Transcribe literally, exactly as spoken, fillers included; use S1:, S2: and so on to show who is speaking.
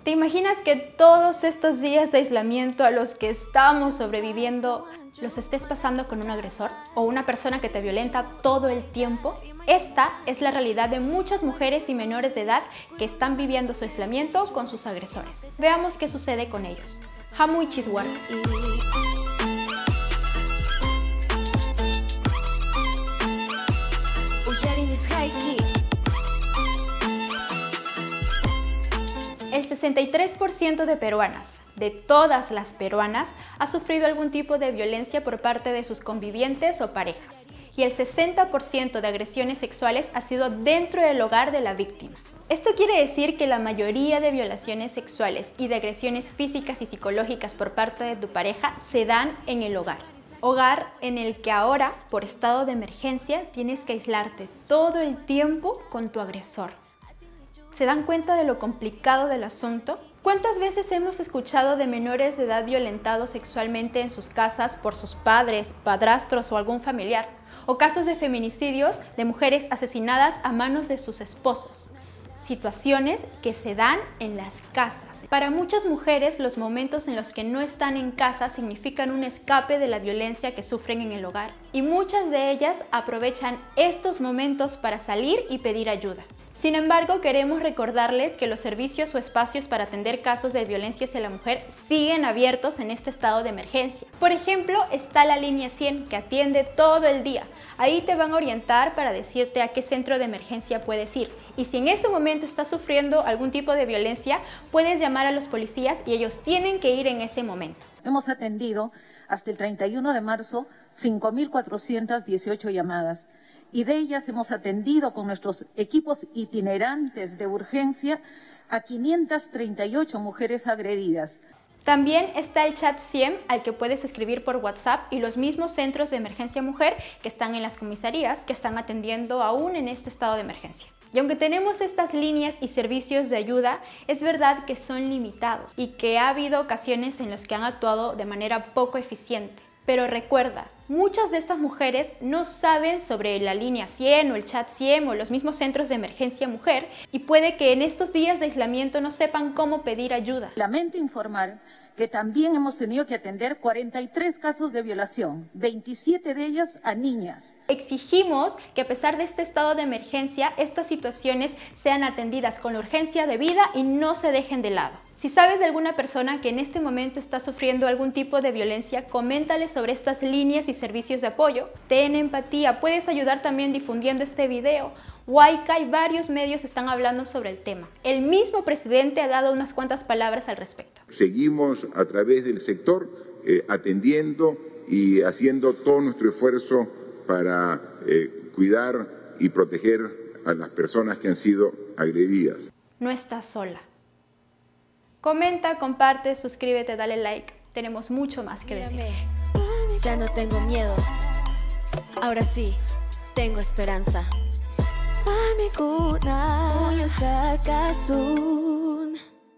S1: ¿Te imaginas que todos estos días de aislamiento a los que estamos sobreviviendo los estés pasando con un agresor o una persona que te violenta todo el tiempo? Esta es la realidad de muchas mujeres y menores de edad que están viviendo su aislamiento con sus agresores. Veamos qué sucede con ellos. Hamuy Chiswargas. El sesenta y tres por ciento de peruanas, de todas las peruanas, ha sufrido algún tipo de violencia por parte de sus convivientes o parejas. Y el sesenta por ciento de agresiones sexuales ha sido dentro del hogar de la víctima. Esto quiere decir que la mayoría de violaciones sexuales y de agresiones físicas y psicológicas por parte de tu pareja se dan en el hogar. Hogar en el que ahora, por estado de emergencia, tienes que aislarte todo el tiempo con tu agresor. ¿Se dan cuenta de lo complicado del asunto? ¿Cuántas veces hemos escuchado de menores de edad violentados sexualmente en sus casas por sus padres, padrastros o algún familiar? O casos de feminicidios de mujeres asesinadas a manos de sus esposos. Situaciones que se dan en las casas. Para muchas mujeres, los momentos en los que no están en casa significan un escape de la violencia que sufren en el hogar. Y muchas de ellas aprovechan estos momentos para salir y pedir ayuda. Sin embargo, queremos recordarles que los servicios o espacios para atender casos de violencia hacia la mujer siguen abiertos en este estado de emergencia. Por ejemplo, está la línea cien que atiende todo el día. Ahí te van a orientar para decirte a qué centro de emergencia puedes ir. Y si en este momento estás sufriendo algún tipo de violencia, puedes llamar a los policías y ellos tienen que ir en ese momento.
S2: Hemos atendido hasta el treinta y uno de marzo cinco mil cuatrocientas dieciocho llamadas. Y de ellas hemos atendido con nuestros equipos itinerantes de urgencia a quinientas treinta y ocho mujeres agredidas.
S1: También está el chat cien al que puedes escribir por WhatsApp y los mismos centros de emergencia mujer que están en las comisarías que están atendiendo aún en este estado de emergencia. Y aunque tenemos estas líneas y servicios de ayuda, es verdad que son limitados y que ha habido ocasiones en las que han actuado de manera poco eficiente. Pero recuerda, muchas de estas mujeres no saben sobre la línea cien o el chat cien o los mismos centros de emergencia mujer y puede que en estos días de aislamiento no sepan cómo pedir ayuda.
S2: Lamento informar que también hemos tenido que atender cuarenta y tres casos de violación, veintisiete de ellas a niñas.
S1: Exigimos que a pesar de este estado de emergencia, estas situaciones sean atendidas con la urgencia debida y no se dejen de lado. Si sabes de alguna persona que en este momento está sufriendo algún tipo de violencia, coméntale sobre estas líneas y servicios de apoyo. Ten empatía, puedes ayudar también difundiendo este video. Huayca y varios medios están hablando sobre el tema. El mismo presidente ha dado unas cuantas palabras al respecto.
S3: Seguimos a través del sector eh, atendiendo y haciendo todo nuestro esfuerzo para eh, cuidar y proteger a las personas que han sido agredidas.
S1: No estás sola. Comenta, comparte, suscríbete, dale like. Tenemos mucho más que decir.
S4: Ya no tengo miedo. Ahora sí, tengo esperanza. Amiguna,